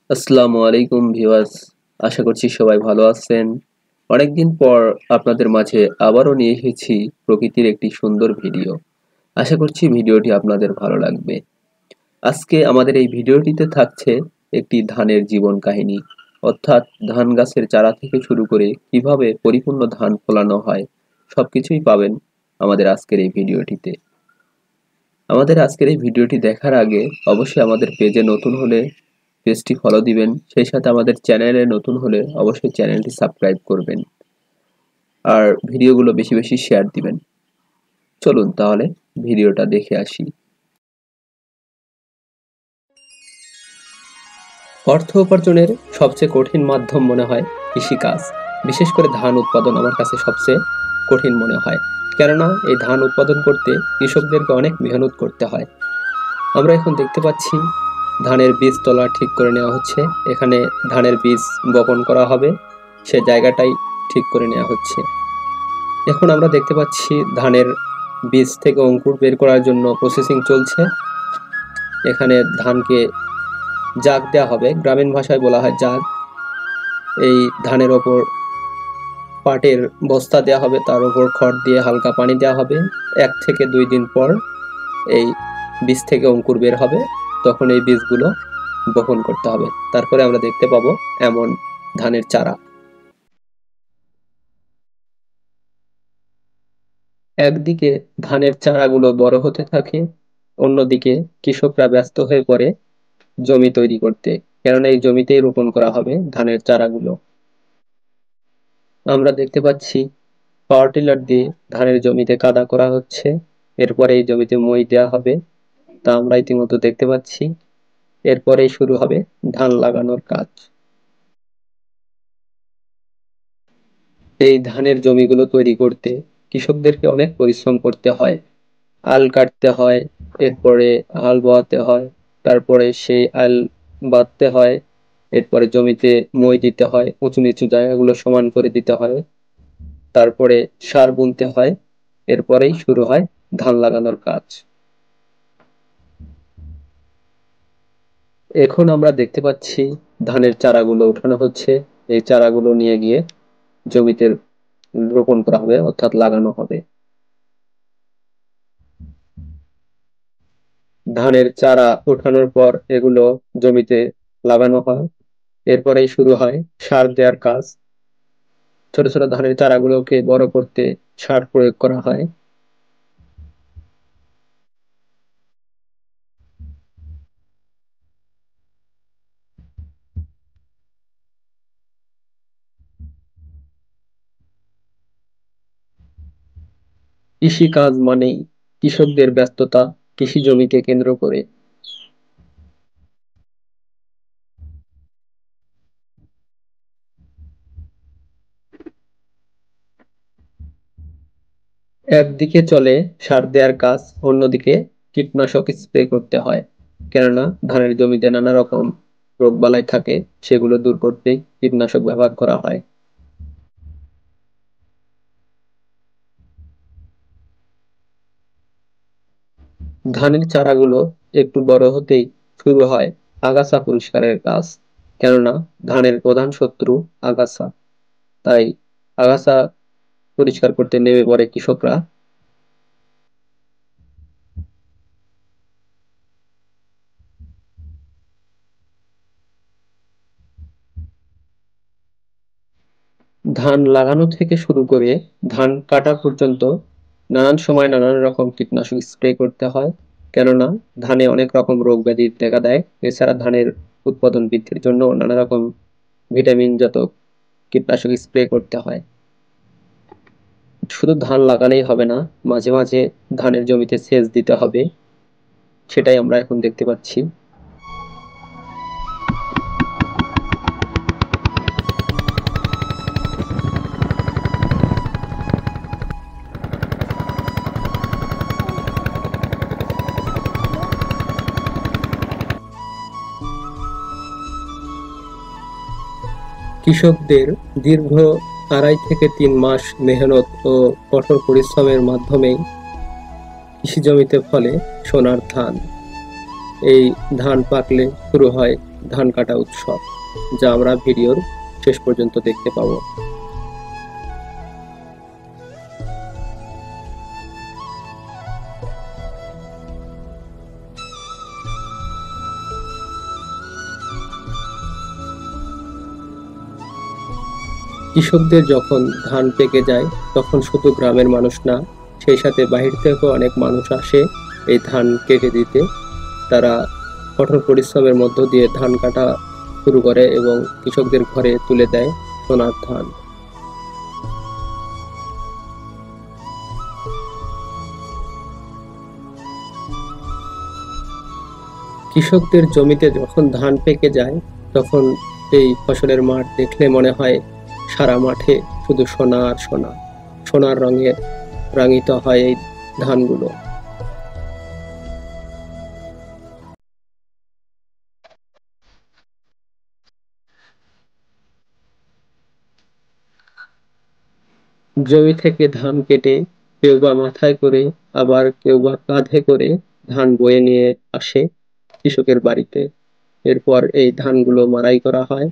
আসসালামু আলাইকুম ভিউয়ার্স, আশা করছি সবাই ভালো আছেন। অনেকদিন পর আপনাদের মাঝে আবারও নিয়ে এসেছি প্রকৃতির একটি সুন্দর ভিডিও। আশা করছি ভিডিওটি আপনাদের ভালো লাগবে। আজকে আমাদের এই ভিডিওটিতে থাকছে একটি ধানের জীবন কাহিনী, অর্থাৎ ধান গাছের চারা থেকে শুরু করে কিভাবে পরিপূর্ণ ধান ফলানো হয়, সবকিছুই পাবেন আমাদের আজকের এই ভিডিওটিতে। আমাদের আজকের এই ভিডিওটি দেখার আগে অবশ্যই আমাদের পেজে নতুন হলে পেজটি ফলো দিবেন, সেই সাথে আমাদের চ্যানেলে নতুন হলে অবশ্যই চ্যানেলটি সাবস্ক্রাইব করবেন আর ভিডিওগুলো বেশি বেশি শেয়ার দিবেন। চলুন তাহলে ভিডিওটা দেখে আসি। অর্থ উপার্জনের সবচেয়ে কঠিন মাধ্যম মনে হয় কৃষিকাজ। বিশেষ করে ধান উৎপাদন আমার কাছে সবচেয়ে কঠিন মনে হয়, কেননা এই ধান উৎপাদন করতে কৃষকদেরকে অনেক মেহনত করতে হয়। আমরা এখন দেখতে পাচ্ছি ধানের বীজ তলা ঠিক করে নেওয়া হচ্ছে। এখানে ধানের বীজ বপন করা হবে, সে জায়গাটাই ঠিক করে নেওয়া হচ্ছে। এখন আমরা দেখতে পাচ্ছি ধানের বীজ থেকে অঙ্কুর বের করার জন্য প্রসেসিং চলছে। এখানে ধানকে জাগ দেওয়া হবে, গ্রামীণ ভাষায় বলা হয় জাগ। এই ধানের ওপর পাটের বস্তা দেওয়া হবে, তার উপর খড় দিয়ে হালকা পানি দেওয়া হবে। 1 থেকে 2 দিন পর এই বীজ থেকে অঙ্কুর বের হবে, তখন এই বীজগুলো বপন করতে হবে। তারপরে আমরা দেখতে পাবো এমন ধানের চারা। একদিকে ধানের চারাগুলো বড় হতে থাকে, অন্যদিকে কৃষকরা ব্যস্ত হয়ে পড়ে জমি তৈরি করতে, কেননা এই জমিতেই রোপণ করা হবে ধানের চারাগুলো। আমরা দেখতে পাচ্ছি পাওয়ার টিলার দিয়ে ধানের জমিতে কাদা করা হচ্ছে, এরপরে এই জমিতে মই দেওয়া হবে, তা আমরা ইতিমধ্যে দেখতে পাচ্ছি। এরপরেই শুরু হবে ধান লাগানোর কাজ। এই ধানের জমিগুলো তৈরি করতে কৃষকদেরকে অনেক পরিশ্রম করতে হয়। আল কাটতে হয়, এরপরে হাল বোয়াতে হয়, তারপরে সেই আল বাঁধতে হয়, এরপরে জমিতে মই দিতে হয়, উঁচু নিচু জায়গাগুলো সমান করে দিতে হয়, তারপরে সার বুনতে হয়, এরপরেই শুরু হয় ধান লাগানোর কাজ। এখন আমরা দেখতে পাচ্ছি ধানের চারাগুলো উঠানো হচ্ছে। এই চারাগুলো নিয়ে গিয়ে জমিতে রোপণ করা হবে, অর্থাৎ লাগানো হবে। ধানের চারা ওঠানোর পর এগুলো জমিতে লাগানো হয়, এরপরেই শুরু হয় সার দেওয়ার কাজ। ছোট ছোট ধানের চারাগুলোকে বড় করতে সার প্রয়োগ করা হয়। কৃষিকাজ মানেই কৃষকদের ব্যস্ততা, কৃষি জমিকে কেন্দ্র করে। একদিকে চলে সার দেওয়ার কাজ, অন্যদিকে কীটনাশক স্প্রে করতে হয়, কেননা ধানের জমিতে নানা রকম রোগবালাই থাকে, সেগুলো দূর করতে কীটনাশক ব্যবহার করা হয়। ধানের চারাগুলো একটু বড় হতেই শুরু হয় আগাছা পরিষ্কারের কাজ, কেননা ধানের প্রধান শত্রু আগাছা। তাই আগাছা পরিষ্কার করতে নেমে পড়ে কৃষকরা। ধান লাগানো থেকে শুরু করে ধান কাটা পর্যন্ত নানান সময় নানান রকম কীটনাশক স্প্রে করতে হয়, কেননা ধানে অনেক রকম রোগ ব্যাধি দেখা দেয়। এছাড়া ধানের উৎপাদন বৃদ্ধির জন্য নানা রকম ভিটামিনজাত কীটনাশক স্প্রে করতে হয়। শুধু ধান লাগালেই হবে না, মাঝে মাঝে ধানের জমিতে সেচ দিতে হবে, সেটাই আমরা এখন দেখতে পাচ্ছি। কৃষকদের দীর্ঘ 2.5 থেকে 3 মাস মেহনত ও কঠোর পরিশ্রমের মাধ্যমে কৃষি জমিতে ফলে সোনার ধান। এই ধান পাকলে শুরু হয় ধান কাটা উৎসব, যা আমরা ভিডিওর শেষ পর্যন্ত দেখতে পাবো। কৃষকদের যখন ধান পেকে যায় তখন শুধু গ্রামের মানুষ না, সেই সাথে বাহির থেকেও অনেক মানুষ আসে এই ধান কেটে দিতে। তারা কঠোর পরিশ্রমের মধ্য দিয়ে ধান কাটা শুরু করে এবং কৃষকদের ঘরে তুলে দেয় সোনার ধান। কৃষকদের জমিতে যখন ধান পেকে যায় তখন এই ফসলের মাঠ দেখলে মনে হয় সারা মাঠে শুধু সোনা আর সোনা। সোনার রঙে রাঙিত হয় এই ধানগুলো। জমি থেকে ধান কেটে কেউ বা মাথায় করে, আবার কেউ বা কাঁধে করে ধান বয়ে নিয়ে আসে কৃষকের বাড়িতে। এরপর এই ধানগুলো মাড়াই করা হয়।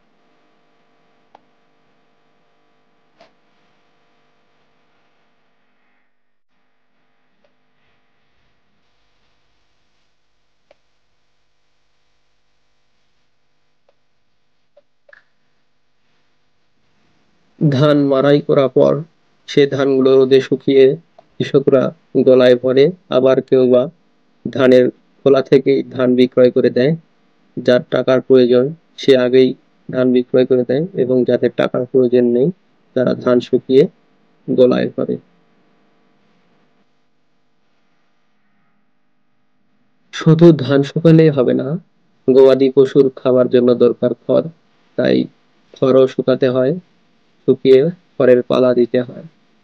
ধান মাড়াই করার পর সে ধানগুলো রোদে শুকিয়ে কৃষকরা গলায় ভরে, আবার কেউ বা ধানের খোলা থেকেই ধান বিক্রয় করে দেয়। যার টাকার প্রয়োজন সে আগেই ধান বিক্রয় করে দেয়, এবং যাদের টাকার প্রয়োজন নেই তারা ধান শুকিয়ে গলায় ভরে। শুধু ধান শুকালেই হবে না, গবাদি পশুর খাবার জন্য দরকার খড়। তাই খড়ও শুকাতে হয়, শুকিয়ে খড়ের পালা দিতে হয়।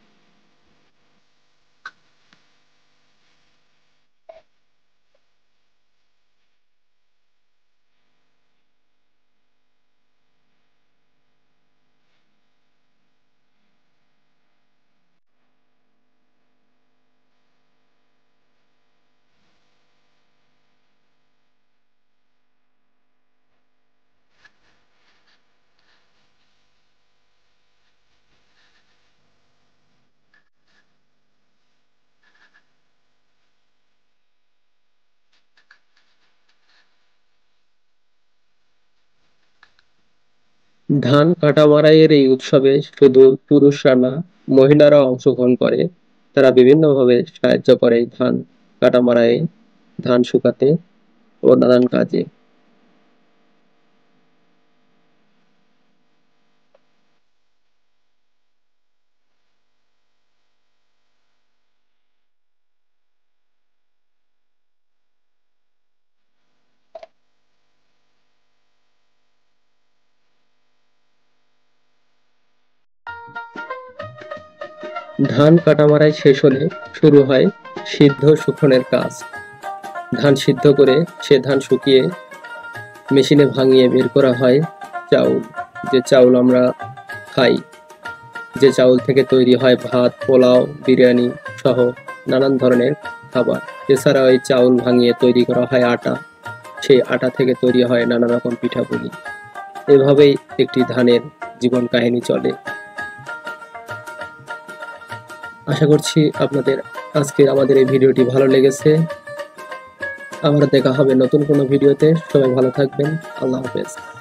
ধান কাটা মাড়াইয়ের এই উৎসবে শুধু পুরুষরা না, মহিলারাও অংশগ্রহণ করে। তারা বিভিন্নভাবে সাহায্য করে ধান কাটা মাড়াইয়ে, ধান শুকাতে ও নানান কাজে। ধান কাটা মাড়াই শেষ হলে শুরু হয় সিদ্ধ শুকনের কাজ। ধান সিদ্ধ করে সে ধান শুকিয়ে মেশিনে ভাঙিয়ে বের করা হয় চাউল, যে চাউল আমরা খাই, যে চাউল থেকে তৈরি হয় ভাত, পোলাও, বিরিয়ানি সহ নানান ধরনের খাবার। এছাড়া এই চাউল ভাঙিয়ে তৈরি করা হয় আটা, সেই আটা থেকে তৈরি হয় নানা রকম পিঠাপুলি। এভাবেই একটি ধানের জীবন কাহিনী চলে। আশা করছি আপনাদের আজকের আমাদের এই ভিডিওটি ভালো লেগেছে। আবার দেখা হবে নতুন কোনো ভিডিওতে। সবাই ভালো থাকবেন। আল্লাহ হাফেজ।